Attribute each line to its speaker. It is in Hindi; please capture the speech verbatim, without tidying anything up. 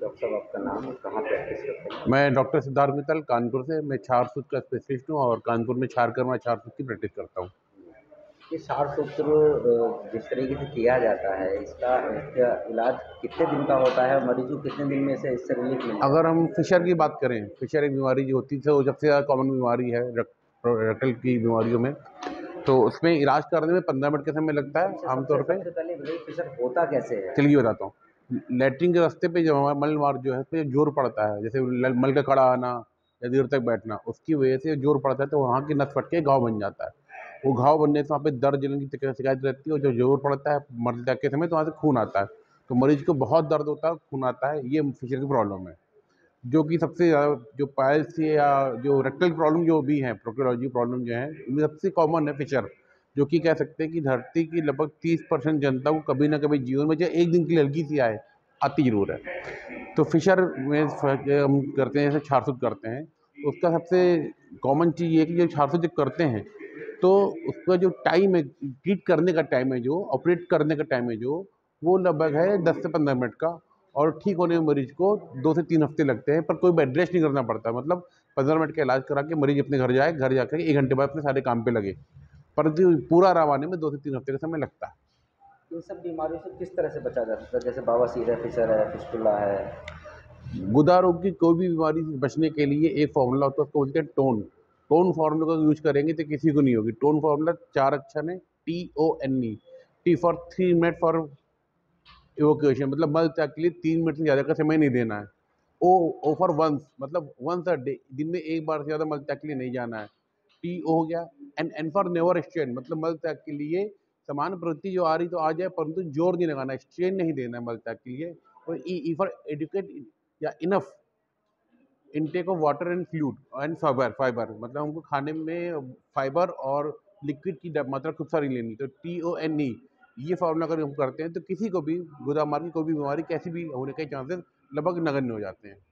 Speaker 1: डॉक्टर साहब आपका नाम और कहाँ प्रैक्टिस करते हैं?
Speaker 2: मैं डॉक्टर सिद्धार्थ मित्तल कानपुर से। मैं छार सूत्र का स्पेशलिस्ट हूँ और कानपुर में छारकर मैं छार सूत्र की प्रैक्टिस करता हूँ।
Speaker 1: ये सार सूत्र अ, जिस तरीके से किया जाता है, इसका क्या इलाज कितने दिन का होता है और मरीज को कितने दिन में से इससे रिलीफ मिल
Speaker 2: अगर
Speaker 1: जाता
Speaker 2: हम फिशर की बात करें, फिशर एक बीमारी जो होती है वो सबसे ज़्यादा कॉमन बीमारी है रक्तल की बीमारियों में, तो उसमें इलाज करने में पंद्रह मिनट का समय लगता
Speaker 1: है?
Speaker 2: है
Speaker 1: सबसे सबसे
Speaker 2: आमतौर पे।
Speaker 1: सबसे पहले बताइए फिशर होता कैसे है?
Speaker 2: चलिए बताता हूँ। लैट्रिन के रास्ते पे जो हमारा मल मार्ग जो है, उस पे जोर पड़ता है, जैसे ल- मल का खड़ा आना या देर तक बैठना, उसकी वजह से जोर पड़ता है तो वहाँ की नस फट के घाव बन जाता है। वो घाव बनने से वहाँ पे दर्द जलन की शिकायत शिकायत रहती है, और जो जोर पड़ता है मरते के समय तो वहाँ से खून आता है, तो मरीज को बहुत दर्द होता है, खून आता है। ये फिशर की प्रॉब्लम है, जो कि सबसे ज़्यादा जो पाइल्स या जो रेक्टल प्रॉब्लम जो भी हैं, प्रोक्टोलॉजी प्रॉब्लम जो है, इनमें सबसे कॉमन है फिशर, जो कि कह सकते हैं कि धरती की लगभग तीस परसेंट जनता को कभी ना कभी जीवन में चाहे एक दिन के लिए हल्की सी आए, आती जरूर है। तो फिशर में हम करते हैं, जैसे छारसुत करते हैं, तो उसका सबसे कॉमन चीज़ ये है कि जो छारसुत जब करते हैं तो उसका जो टाइम है, ट्रीट करने का टाइम है, जो ऑपरेट करने का टाइम है, जो वो लगभग है दस से पंद्रह मिनट का, और ठीक होने में मरीज को दो से तीन हफ्ते लगते हैं, पर कोई बेड रेस्ट नहीं करना पड़ता। मतलब पंद्रह मिनट का इलाज करा के मरीज अपने घर जाए, घर जाकर एक घंटे बाद अपने सारे काम पे लगे, परंतु पूरा आराम आने में दो से तीन हफ्ते का समय लगता है।
Speaker 1: इन सब बीमारियों से किस तरह से बचा जा सकता है? जैसे बवासीर है, फिशर है, फिस्टुला है।
Speaker 2: गुदा रोग की कोई भी बीमारी से बचने के लिए एक फॉर्मूला होता है, उसको बोलते हैं टोन। टोन फार्मूला का यूज करेंगे तो किसी को नहीं होगी। टोन फार्मूला चार अक्षर है, T O N E. T for three minute for evacuation, मतलब मल त्याग के लिए तीन मिनट से ज़्यादा का समय नहीं देना है। ओ ओ फॉर वंस, मतलब वंस अ डे, दिन में एक बार से ज़्यादा मल त्याग के लिए नहीं जाना है। टी ओ हो गया। N N for never strain, मतलब मल त्याग के लिए समान प्रवृत्ति जो आ रही तो आ जाए, परंतु जोर नहीं लगाना, स्ट्रेन नहीं देना है मल त्याग के लिए। और ई ई फॉर एडुकेट या enough intake of water and fluid and fibre fibre, मतलब हमको खाने में फाइबर और लिक्विड की मात्रा खूब सारी लेनी। तो टी ओ एन ई, ये फार्मूला अगर हम करते हैं तो किसी को भी गुदा मार्ग की कोई भी बीमारी कैसी भी होने के चांसेस लगभग नगण्य हो जाते हैं।